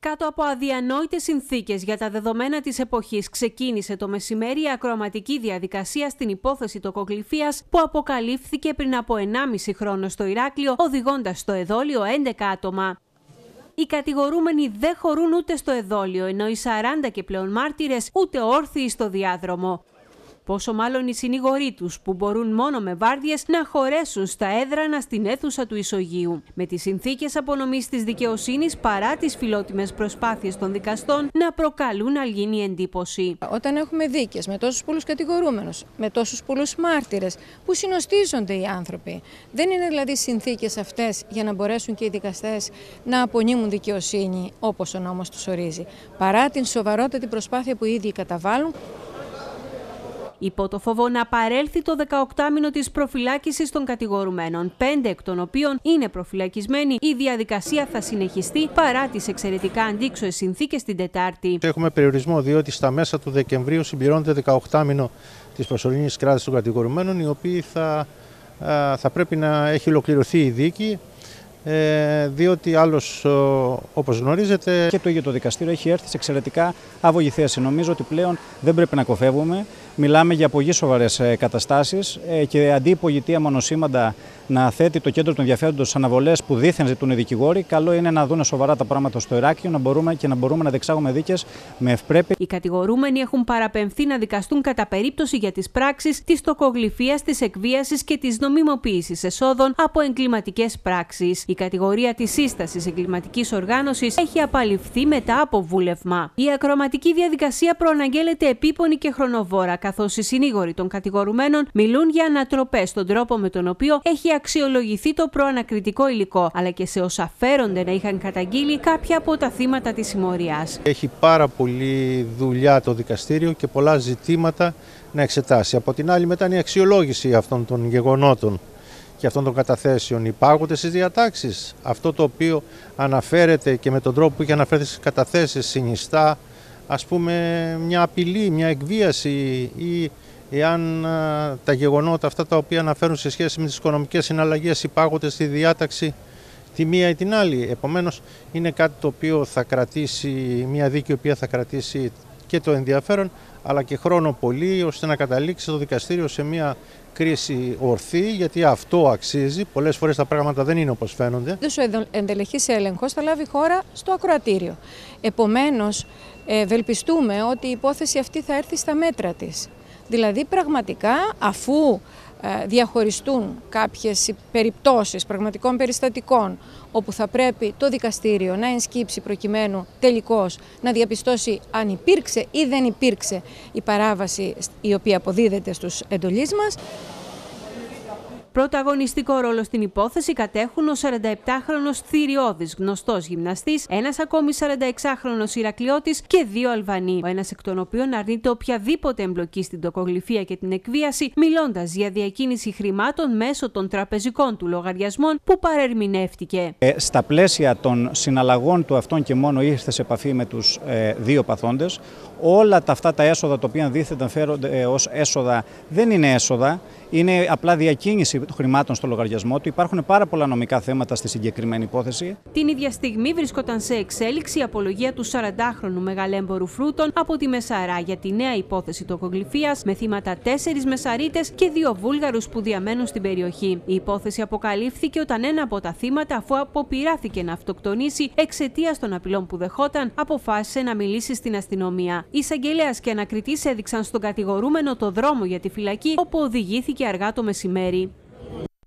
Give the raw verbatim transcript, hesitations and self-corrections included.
Κάτω από αδιανόητες συνθήκες για τα δεδομένα της εποχής, ξεκίνησε το μεσημέρι η ακροαματική διαδικασία στην υπόθεση τοκογλυφίας που αποκαλύφθηκε πριν από ενάμιση χρόνο στο Ηράκλειο, οδηγώντας στο εδόλιο έντεκα άτομα. Οι κατηγορούμενοι δεν χωρούν ούτε στο εδόλιο, ενώ οι σαράντα και πλέον μάρτυρες ούτε όρθιοι στο διάδρομο. Πόσο μάλλον οι συνηγοροί τους, που μπορούν μόνο με βάρδιες να χωρέσουν στα έδρανα στην αίθουσα του ισογείου. Με τις συνθήκες απονομής της δικαιοσύνης, παρά τις φιλότιμες προσπάθειες των δικαστών, να προκαλούν αλγινή εντύπωση. Όταν έχουμε δίκες με τόσους πολλούς κατηγορούμενους, με τόσους πολλούς μάρτυρες, που συνοστίζονται οι άνθρωποι, δεν είναι δηλαδή συνθήκες αυτές για να μπορέσουν και οι δικαστές να απονείμουν δικαιοσύνη όπως ο νόμος τους ορίζει, παρά την σοβαρότατη προσπάθεια που οι ίδιοι καταβάλουν. Υπό το φόβο να παρέλθει το δεκαοκτάμηνο της προφυλάκησης των κατηγορουμένων, πέντε εκ των οποίων είναι προφυλακισμένοι, η διαδικασία θα συνεχιστεί παρά τις εξαιρετικά αντίξωες συνθήκες την Τετάρτη. Έχουμε περιορισμό, διότι στα μέσα του Δεκεμβρίου συμπληρώνεται δεκαοκτάμηνο της προσωρινής κράτησης των κατηγορουμένων, οι οποίοι θα, θα πρέπει να έχει ολοκληρωθεί η δίκη. Ε, διότι άλλος, όπως γνωρίζετε, και το ίδιο το δικαστήριο έχει έρθει σε εξαιρετικά άβογη θέση. Νομίζω ότι πλέον δεν πρέπει να κοφεύουμε. Μιλάμε για πολύ σοβαρές καταστάσεις και αντί η πολιτεία μονοσήμαντα να θέτει το κέντρο των ενδιαφέροντων στις αναβολές που δήθεν ζητούν οι δικηγόροι, καλό είναι να δουν σοβαρά τα πράγματα στο Ηράκλειο, να μπορούμε και να μπορούμε να διεξάγουμε δίκες με ευπρέπεια. Οι κατηγορούμενοι έχουν παραπεμφθεί να δικαστούν κατά περίπτωση για τις πράξεις της τοκογλυφίας, της εκβίασης και της νομιμοποίησης εσόδων από εγκληματικές πράξεις. Η κατηγορία της σύστασης εγκληματικής οργάνωσης έχει απαλληφθεί μετά από βούλευμα. Η ακροαματική διαδικασία προαναγγέλλεται επίπονη και χρονοβόρα, καθώς οι συνήγοροι των κατηγορουμένων μιλούν για ανατροπές στον τρόπο με τον οποίο έχει αξιολογηθεί το προανακριτικό υλικό, αλλά και σε όσα φέρονται να είχαν καταγγείλει κάποια από τα θύματα της συμμορίας. Έχει πάρα πολλή δουλειά το δικαστήριο και πολλά ζητήματα να εξετάσει. Από την άλλη, μετά είναι η αξιολόγηση αυτών των γεγονότων και αυτών των καταθέσεων. Υπάγονται στις διατάξεις. Αυτό το οποίο αναφέρεται και με τον τρόπο που είχε αναφέρει στις καταθέσεις συνιστά, ας πούμε, μια απειλή, μια εκβίαση, ή εάν α, τα γεγονότα αυτά τα οποία αναφέρουν σε σχέση με τις οικονομικές συναλλαγές υπάγονται στη διάταξη τη μία ή την άλλη. Επομένως, είναι κάτι το οποίο θα κρατήσει, μια δίκη η οποία θα κρατήσει και το ενδιαφέρον, αλλά και χρόνο πολύ, ώστε να καταλήξει το δικαστήριο σε μια κρίση ορθή, γιατί αυτό αξίζει. Πολλές φορές τα πράγματα δεν είναι όπως φαίνονται. Ο ενδελεχής έλεγχος θα λάβει χώρα στο ακροατήριο. Επομένως, ευελπιστούμε ότι η υπόθεση αυτή θα έρθει στα μέτρα της. Δηλαδή, πραγματικά, αφού διαχωριστούν κάποιες περιπτώσεις πραγματικών περιστατικών, όπου θα πρέπει το δικαστήριο να ενσκύψει προκειμένου τελικώς να διαπιστώσει αν υπήρξε ή δεν υπήρξε η παράβαση η οποία αποδίδεται στους εντολείς μας. Πρωταγωνιστικό ρόλο στην υπόθεση κατέχουν ο σαρανταεπτάχρονος Θηριώδης, γνωστός γυμναστής, ένας ακόμη σαρανταεξάχρονος Ηρακλειώτης και δύο Αλβανοί, ο ένας εκ των οποίων αρνείται οποιαδήποτε εμπλοκή στην τοκογλυφία και την εκβίαση, μιλώντας για διακίνηση χρημάτων μέσω των τραπεζικών του λογαριασμών που παρερμηνεύτηκε. Ε, στα πλαίσια των συναλλαγών του αυτόν και μόνο ήρθε σε επαφή με τους ε, δύο παθόντες. Όλα τα, αυτά τα έσοδα τα οποία δίθεταν φέρονται ε, ως έσοδα δεν είναι έσοδα, είναι απλά διακίνηση χρημάτων στο λογαριασμό του. Υπάρχουν πάρα πολλά νομικά θέματα στη συγκεκριμένη υπόθεση. Την ίδια στιγμή βρισκόταν σε εξέλιξη η απολογία του σαραντάχρονου μεγαλέμπορου φρούτων από τη Μεσαρά για τη νέα υπόθεση τοκογλυφίας, με θύματα τέσσερις Μεσαρίτες και δύο Βούλγαρους που διαμένουν στην περιοχή. Η υπόθεση αποκαλύφθηκε όταν ένα από τα θύματα, αφού αποπειράθηκε να αυτοκτονήσει εξαιτίας των απειλών που δεχόταν, αποφάσισε να μιλήσει στην αστυνομία. Οι εισαγγελέας και ανακριτής έδειξαν στον κατηγορούμενο το δρόμο για τη φυλακή, όπου οδηγήθηκε αργά το μεσημέρι.